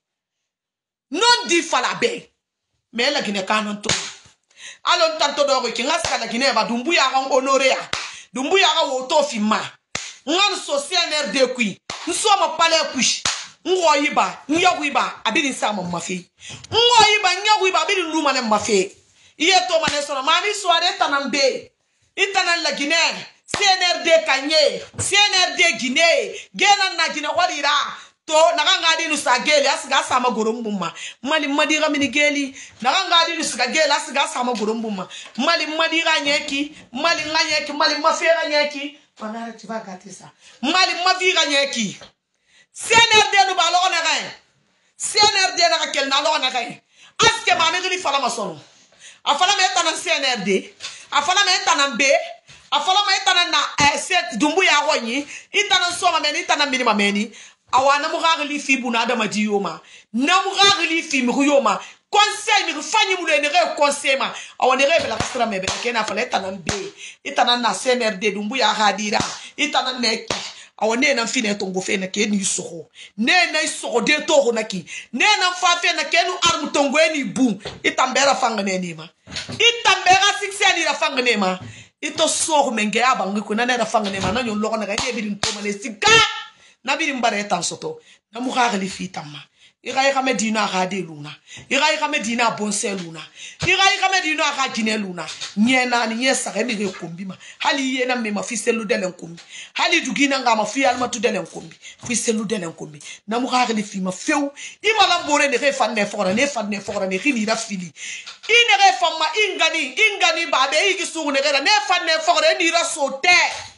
non di fala be mais la gine kanon to alon tanto do ko kinga la gine ba dumbu ya kan honoré ya dumbu ya ka woto fi ma ngan social R D kui nso ma pale kush ngoyiba nyawiba abiri sama mafi ngoyiba nyawiba abiri luma ne mafi iye to mane sono mani soare tanambe itanan la Guinée C N R D kanye C N R D Guinée gena na Guinée warira to nakanga di nusa geli asiga sama gorombuma mali madira mini geli nakanga di nusa geli asiga sama gorombuma mali madira nyeki mali nganyeki mali mafera nyeki panara tiba gatisa mali mavira nyeki C N R D no balo na gain C N R D na kel na lo na gain aske ma me gili fala masono afala me tana C N R D afala me tana B afala me tana na set dumbu ya wonyi itana soma me itana minima meni awana mu gagli fi buna da madiyoma na mu gagli fi mi yoma conseil mi fanyi mu ne re conseil ma awana re bela kasra me be kena fala itana B itana na C N R D dumbu ya hadira itana neki awane na fine tongo fe na ke ni soho ne na soho de to na ki ne na fa fe na ke nu armu tongo ni bu itambera fanga ne ni ma itambera six ni la fanga ne ma ito soho menge abangi ko na na fanga ne ma na nyon lo na ga ye bi to ma le sika na bi mbare tan soto na mu ga li fitama ira ira medina ga de luna ira ira medina bonse luna ira ira medina ga gine luna nyena ni yesa ga mi re kombi ma hali ye na me ma fi selu de len kombi hali dugina nga ma fi alma tu de len kombi fi selu de len kombi na mu ga li fi ma few i ma la bore ne re fan ne fora ne fan ne fora ne khini ra fili ine re fan ma ingani ingani ba be igi su ne re ne fan ne fora ni ra sote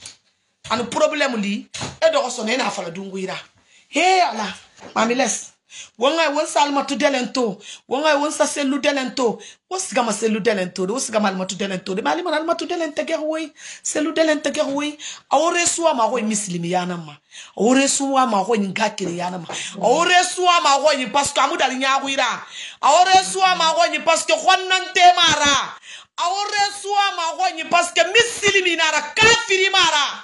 anu problème li e do so ne na fala dunguira he ala mami les wonga won salma tu delento wonga won sa selu delento wosga ma selu delento wosga ma tu delento de mali ma tu delento gerwe selu delento gerwe awore suwa ma ko muslimi yana ma awore suwa ma ko ngakire yana ma awore suwa ma ko ni parce que amudali nyaawira awore suwa ma ko ni parce que khonnante mara awore suwa ma ko ni parce que muslimi nara kafiri mara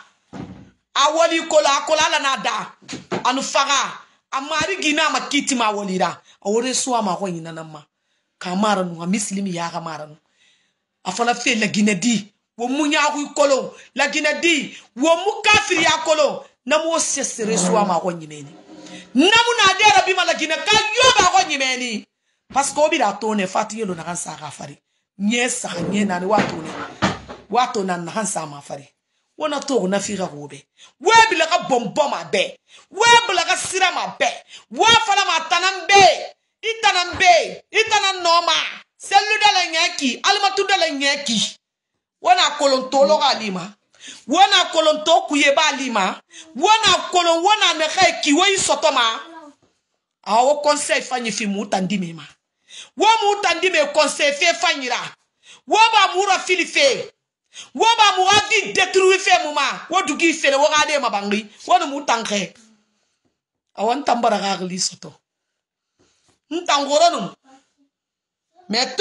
awoli kola kola la nada anu faga amari gina makiti ma wolira awore suwa ma ko yina namma kamara nu muslimi ya kamara nu afala fe la ginedi wo munya ku kolo la ginedi wo mu kafiri ya kolo na mo sesere suwa ma ko nyimeni namu na dera bima la gina ka yoba ko nyimeni parce que obi da to ne fatu yelo na kan sa ka fari nyesa nye na ni watu ne watu na na kan sa ma fari wona to na fira robe we bi la ka bombo ma be we bi la ka sira ma be wa fala ma tanambe itanambe itanan noma selu de la nyaki alma tu de la nyaki wona kolonto lo galima wona kolonto kuye ba lima wona kolon wona ne khay ki we sotoma awo conseil fanyi fi mu tandimi ma wo mu tandime conseil fe fanyira wo ba mu ra filife woba mu avi détruire fe muma wodu gi fele wo gade ma bangi wodu mu tankhe awon tambara gagli soto ntangoronu meto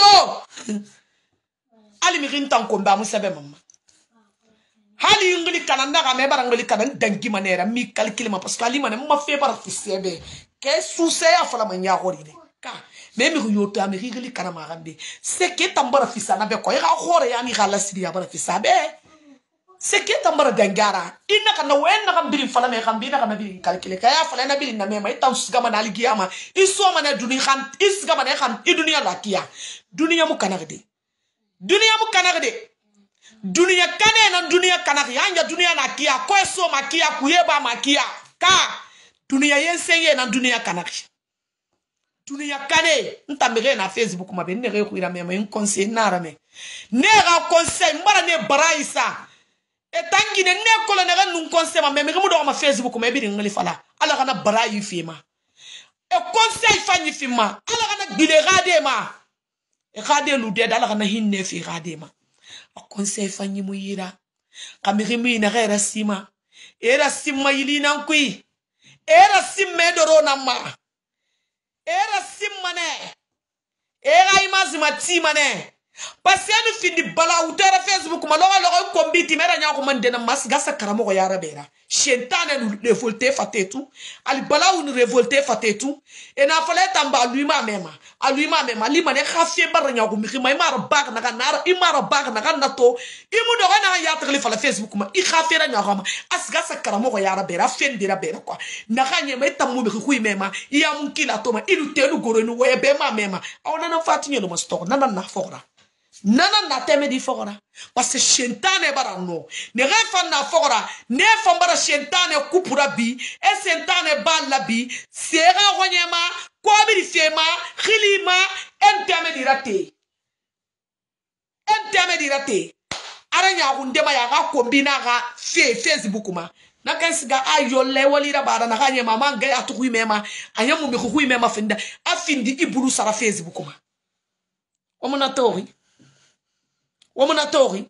ali mi rintan ko mba musabe mama hali ngli kana ndaga me bara ngli kana dangi manera mi calcule ma parce que ali mane ma fe bara fisebe ke suse ya fala manya horide ka me mi yoto ami ngli kana ma gambe c'est que tambara fisana be ko ya hore ya mi gala sidi ya bara fisabe c'est que tambara dangara inna kana wen na gambiri fala me gambi na kana bi calcule ka ya fala na bi na me ma ita usgama na aligiyama iso mana duni khan isgama na khan i dunia la kiya dunia mu kana gede dunia mu kana gede dunia kane na dunia kana yanja dunia na kiya ko so ma kiya kuyeba ma kiya ka dunia yensenye na dunia kana dunia kane ntamire na Facebook ma be ne re kuira me ma conseil na me ne ga conseil mbara ne baraisa etangi ne ne kolo ne ga nun conseil ma me me mu do ma Facebook ma be ngali fala ala kana barayi fima e conseil fanyi fima ala kana gile gade ma e gade lu de ala kana hinne fi gade ma a conseil fanyi muyira kamiri mi na gara sima era sima yilina nkui era simme doro na ma era simma ne era imazi matima ne pasenu findi bala utera Facebook ma loga loga kombiti mera nya ko mandena mas gasa karamo ko yara bera shentane nu revolté fatetu ali bala un revolté fatetu e na fale tamba lui ma mema a lui ma mema li mane khafie bar nya ko mi khima imara bag na kanara imara bag na kanato imu do na ya tagli fala Facebook ma i khafie nya ko ma as gasa karamo ko yara bera fendira bera kwa na kanye ma tamu mi khu mema iya mun kila to ma ilu tenu goro nu we be ma mema awna na fatinye no ma stok na na fora nana na teme di fora parce que shentane bara no ne refan na fora ne fam bara shentane kupura bi e shentane balla bi sera ronyema ko bi fema khilima entame di rate entame di rate aranya hunde ma ya ga kombina ga fe Facebook ma na kansiga ayo le walira bara na kanye mama ga atu kuimema anyamu mi kuimema finda afindi ibulu sara Facebook ma omuna tori womuna tori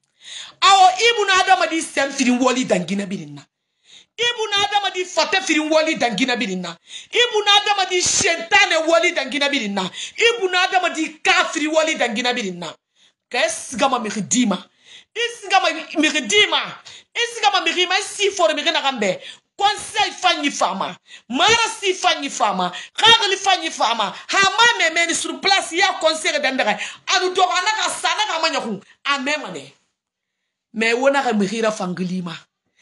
awo ibuna adama di sem firin woli dangina birinna ibuna adama di fate firin woli dangina birinna ibuna adama di shentane woli dangina birinna ibuna adama di kafiri woli dangina birinna kesgama miridima isgama miridima isgama mirima si for mirina gambe conseil fanyi fama mara si fanyi fama khagli fanyi fama hama memeni sur place ya conseil dandere anu do anaka sana ka manyaku amemane me wona ka mihira fangilima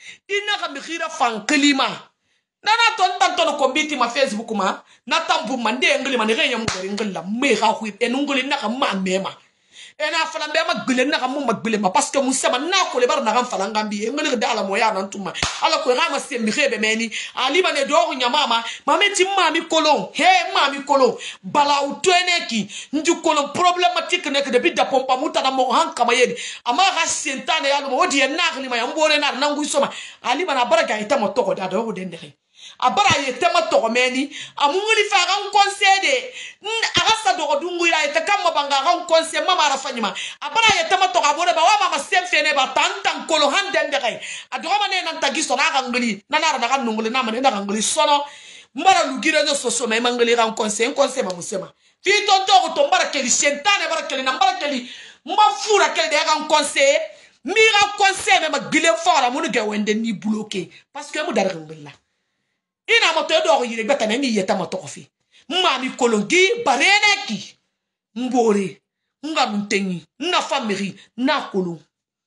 ina ka mihira fangilima nana ton tan ton ko biti ma Facebook ma na tambu mande ngilima ne renya mu gari ngilla me ha hu enunguli na ka ma mema ena fala be ma gbele na ka mu ma gbele ma parce que mu sema na ko le bar na kan fala ngambi e ngele dala moya na ntuma ala ko rama se mi rebe meni ali bane do nyama ma mame ti mami kolon he mami kolon bala utweneki ndu kolon problématique nek de bidda pompa muta na mo han kama yedi ama ga sentane ya no wodi na khli ma ya mbore na na ngu soma ali bana baraga ita mo toko da do dendere abara yete ma toko meni amunguli fa ga conseil agasa do dunguira ite kama banga ga conseil mama rafanyima abara yete ma toko abore ba wa mama semfene ba tantan kolo handende kai adoma ne nan tagi sona ga nguli nanara na ga nunguli na mane na ga nguli sono mbara lugire no soso me mangeli ga conseil conseil ma musema fi tonto ko to mbara keli sentane bara keli na mbara keli mafura keli de ga conseil mi ga conseil me ma gile fora munu ga wende ni bloqué parce que mu dar ngilla ina moto do yire beta na ni yeta moto kofi mami kolongi barene ki mbore nga muntenyi na famiri na kolo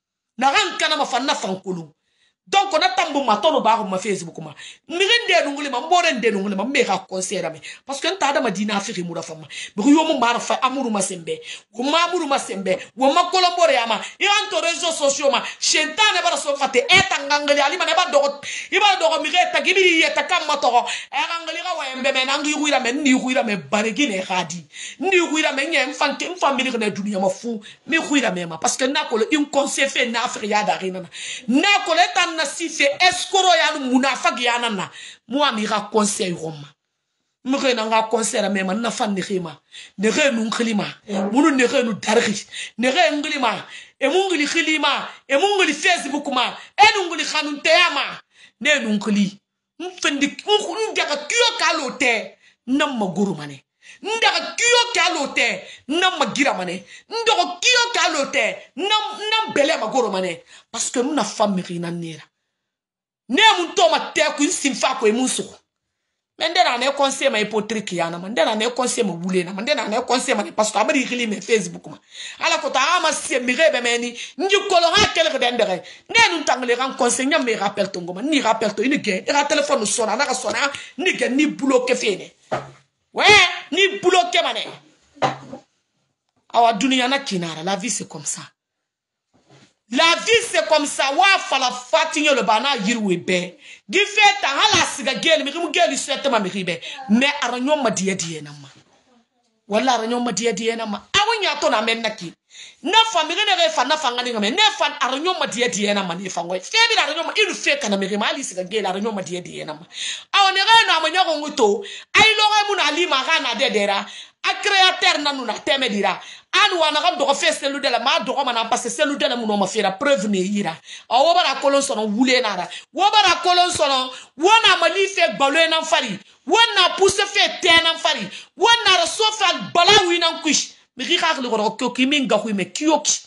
na ranka na mafanna fankolo donc on a tambo matono ba ma Facebook ma mirende nunguli ma mbore nde nunguli ma me ka conseil me parce que nta da madina afiri mura fama bi yo mo mara fa amuru masembe ko ma amuru masembe wo ma kolobore ama i anto réseaux sociaux ma shentane bara so fate eta ngangali ali ma ne ba dogo iba dogo mi reta gibiri yeta kam matoro e ngangali ga wembe me nangi yuira me ni yuira me baregi ne khadi ni yuira me nyem fante family na dunia ma fu mi yuira me ma parce que na ko le un conseil fait na afri ya da rina na ko le tan na si fait escoro ya no munafagi ya na moi mi ra conseil roma mi re na nga conseil me ma na fan ni khima ne re nu khilima munu ne re nu dargi ne re nglima e mungli khilima e mungli Facebook ma e nungli khanun teyama ne nu khili mfendi njaga kyo kalote nam maguru mane ndaga kiyo kalote na magira mane ndaga kiyo kalote na na bele magoro mane parce que muna femme rina nera ne mun to ma te ku simfa ko e munso mendera na conseil ma hypocrite yana mandera na conseil ma wule na mandera na conseil ma parce que abri khili me Facebook ma ala ko ta ama se mi rebe meni nji kolo ha kele dendere ne nun tangle ran conseil nyam me rappel to ngoma ni rappel to ini ge era téléphone sona na ka sona ni ge ni bloquer fene ouais ni bloquer mané awa dunia na kinara la vie c'est comme ça. La vie c'est comme ça. Wa fala fatinyo le bana yirwe be. Gifeta hala siga gel mi mu gel souhaite ma mi ribe. Mais aranyo ma die die na ma. Wala aranyo ma die die na ma. Awanya to na men naki. Na famille ne refa na fanga ni ngame. Ne fan aranyo ma die die na ma ni fango. Febi aranyo ma ilu feka na mi rima ali siga gel aranyo ma die die na ma. Awone re na ma nyago nguto. Ai lo ga mu na ali ma ga na dedera. A créateur nanu na teme dira anu wana kam dogo fe selu de la ma dogo mana parce selu de la mu no ma fera preuve ne yira a wo bara kolon sono wule nara wo bara kolon sono wona ma li fe gbalo na fari wona pousse fe tena fari wona ra so fa bala wi na kush mi ri khakli ko ko ki min ga hu me kioki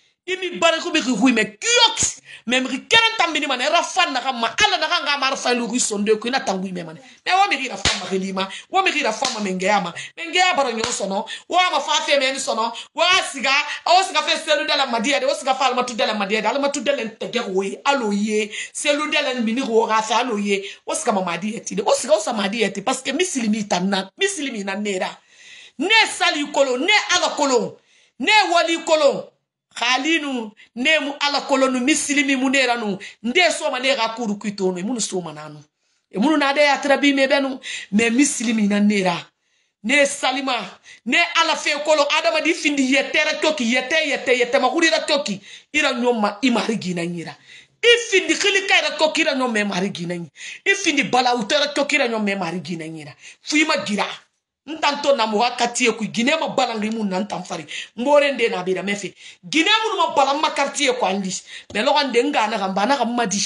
imi bare ko mi hu me kioki même ri kenen tambini man ra fan na kam ma ala na nga mar fa lu ri sonde ko na tangu me man me wo mi ri ra fama relima wo mi ri ra fama mengeama mengeya bara nyo sono wo ma fa fe men sono wo siga o siga fe selu de la madia de o siga fa al matu de la madia de al matu de len tege we alo ye selu de len mini ro ga fa alo ye o siga ma madia ti de o siga o sa madia ti parce que misilimi tanna misilimi na nera ne sali kolo ne ala kolo ne wali kolo Khalinu nemu ala kolonu misilimi munera nu nde soma ne ga kuru kwitono munu soma nanu e munu na de atrabi me benu me misilimi na nera ne salima ne ala fe kolo adama di findi yetera toki yete yete yete makurira toki ira nyoma imari gina nyira ifindi khilika ira toki ira nyoma imari gina nyira ifindi bala utera toki ira nyoma imari gina nyira fuima gira ntanto na muwa katie ku gine ma balangi mun nan tamfari mbore nde na bira mefe gine mun ma balan ma quartier ko andi me lo ande ngana gamba na gamadi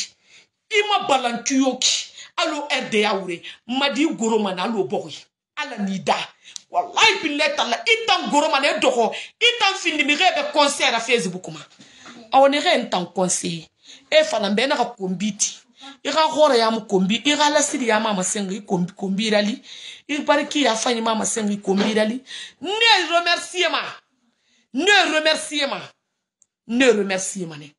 ima balan tuyoki alo erde awre madi goro mana alo boy ala nida wallahi billahi talla itan goro mana doko itan findi mi rebe concert à Facebook ma awone re ntan conseil e fana be na ka kombiti ira gore ya mu kombi ira la siri ya mama sengi kombi kombi rali il paraît qu'il a fait maman sengi kombi rali ne remerciement ne remerciement ne remerciement ne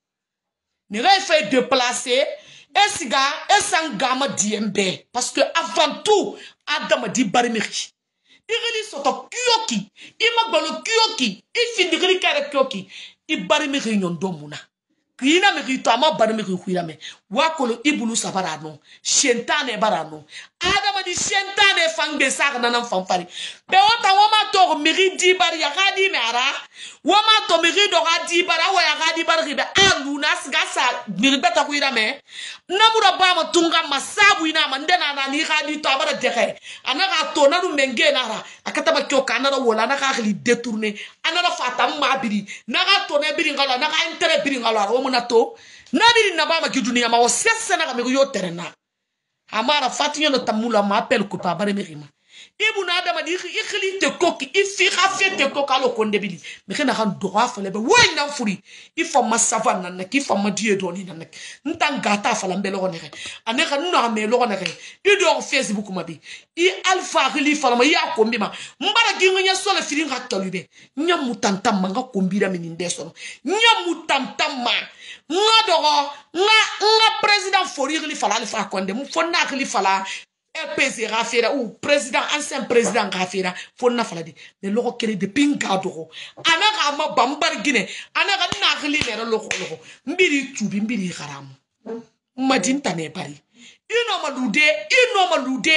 ne re fait déplacer esiga esangama diembe parce que avant tout adam di barimiri irili soto kyoki ima balo kyoki ifindiri kare kyoki i barimiri nyondo muna kina me rito ama bari me kuira me wakolo ibulu sabarano shentane barano adama di shentane fangbe sak nanam fanfari be wata wama to miri di bari ya gadi me ara wama to miri do gadi bara wa ya gadi bari be alu nas gasa miri beta kuira me namura ba ma tunga masabu ina mandena na ni gadi to abara deke anaka to nanu menge nara akata ba kyo kanara wala na ka khli détourner anara fata mabiri naka to ne biri ngala naka intérêt biri ngala monato nabiri nabama ki dunia ma osese na kamego yo terena amara fatinyo no tamula ma appel ko pa bare merima ibu na adama di ikhli te koki ifi khafie te kokalo kondebili me kana kan droit fale be way na furi ifo ma savana na ki fo ma die doni na nak ntanga ta fala mbelo ko neke ane kan no me lo ko neke i do Facebook ma bi i alpha khli fala ma ya kombi ma mbara gi ngonya sole firi ngaktalube nyamu tantam ma ngakombira mininde sono nyamu tantam ma nga dogo nga nga president fori khli fala alpha konde mu fonna khli fala R P C Rafera ou président ancien président Rafera fonna fala di mais loko kere de pinga dogo anaka ma bambar gine anaka na khli mera loko loko mbiri tubi mbiri haram madin tane bari ino malude ino malude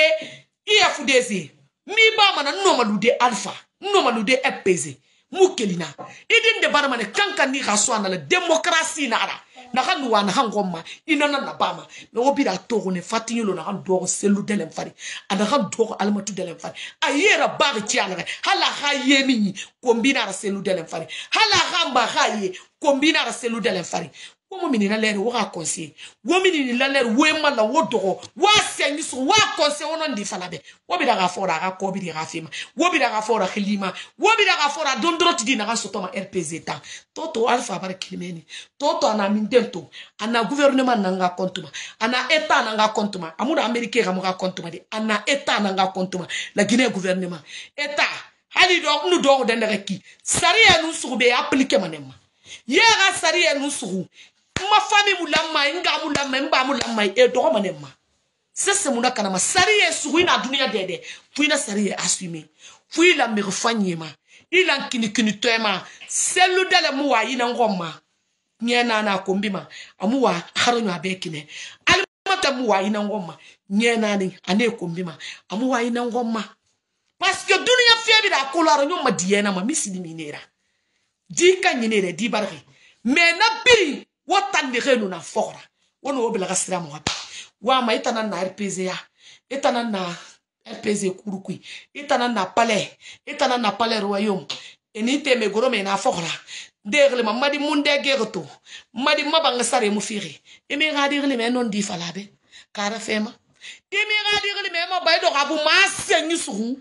ifudezi mi ba mana no malude alpha no malude R P C mukelina idin de barmane kankan ni raso na la démocratie na ara na kan wana hangoma inana na bama na obira togo ne fatinyo na kan dogo selu delem fari ana kan dogo almatu delem fari ayera bari tiana hala hayemi kombina ra selu delem fari hala gamba haye kombina ra selu delem fari wo mini na lere wo ka conseil wo mini la lere wo ma la wo dogo wa sengi so wa conseil wono ndi fala be wo bi daga fora ga ko bi daga fema wo bi daga fora khilima wo bi daga fora dondro ti dina ga sotoma R P Z ta toto alpha bar kilimeni toto ana mindento ana gouvernement nanga kontuma ana état nanga kontuma amuda américain ga mo ga kontuma di ana état nanga kontuma la Guinée gouvernement état hali do nu do den daga ki sariya nu sugbe appliquer manema yega sariya nu sugu ma famille mulama inga mulama mba mulama e do manema sese muna kana ma sariya sugu ina dunia dede fuina sariya assumer fuila me refanyema ila kini kini toema selu dele muwa ina ngoma nyena na kombima amuwa haronyo abekine alimata muwa ina ngoma nyena ni ane kombima amuwa ina ngoma parce que dunia fiebi da kolaro nyoma diena ma misidi minera di ka nyinere di barri mais na biri watan de renu na fora wono obila gasira mo hapi wa ma itana na R P Z ya itana na R P Z kurukui itana na palais itana na palais royaume enite me goro me na fora degle ma madi munde gerto madi mabanga sare mu firi emi gadirle me non di falabe kara fema emi gadirle me ma baydo gabu ma senyu suhu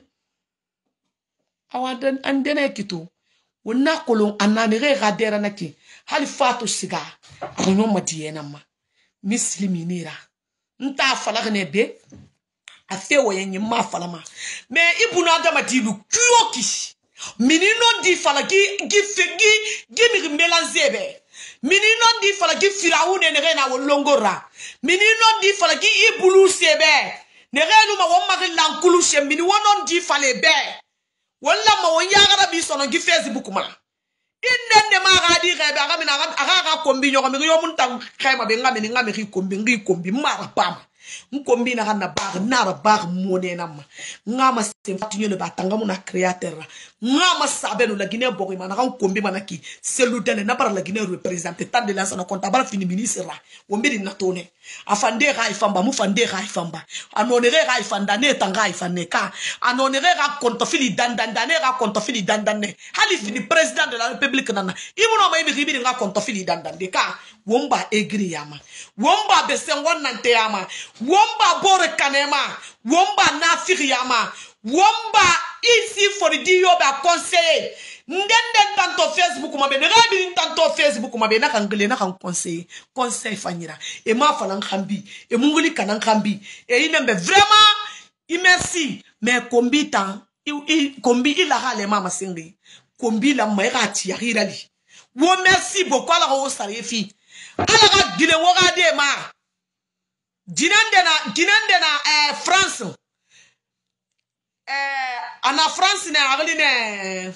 awadan andene kito wona kolon anani re gadera naki hali fato siga anyo madiena ma musliminira nta fala ne be afe wo yenye ma fala ma me ibuna adama dilu kuoki minino di fala gi gi fegi gi mi melanzebe minino di fala gi firaune ne rena wo longora minino di fala gi ibulu sebe ne renu ma wo ma lankulu she mini wonon di fale be wala ma won yagara bi sono gi Facebook ma indende ma ga di rebe aga mina aga ga kombi nyoga mi yo mun tan khayma be ngami ni ngami ri kombi ngi kombi mara pam nkombi na kana bar na bar monena ma ngama se fatinyo le batanga muna créateur ngama sabeno la Guinée bogi mana kan kombi manaki selu dele na par la Guinée représenter tant de la sana compta bar fini ministre la wombiri na tone afande ga ifamba mu fande ga ifamba anonere ga ifanda ne tanga ifane ka anonere ga compte fili dandanda ne ga compte fili dandane hali fini président de la république nana imuno ma ibi ribi ga compte fili dandande ka womba egri yama womba besen wonante yama womba bore kanema womba nafiri yama womba ici for di yo ba conseiller ndende tanto Facebook mabe ne gabi tanto Facebook mabe na kangle na kan conseiller conseil fanyira e ma falan khambi e munguli kanan khambi e inembe vraiment i merci mais kombi tan i kombi ila hale mama singri kombi la maira ti yarali wo merci beaucoup ala ko sarefi ala ga gile wo ga de ma dinande na dinande na eh France eh ana France na agline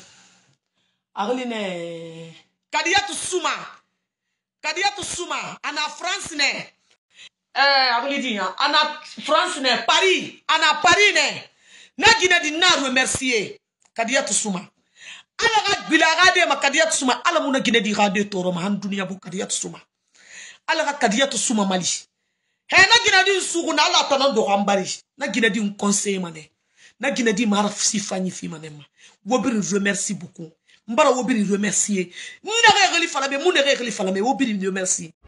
agline kadiyatu suma kadiyatu suma ana France ne eh aglidi ana France ne Paris ana Paris ne na gine di na remercier kadiyatu suma ala ga bilaga de ma kadiyatu suma ala muna gine di radio toro ma han dunia bu kadiyatu suma ala ga kadiyatu suma mali he na gine di sugu na ala tanan do gambari na gine di un conseil mané na gine di mara si fani fi mané ma wobiri remercie beaucoup mbara wobiri remercier ni na regli fala be mu ne regli fala me wobiri remercier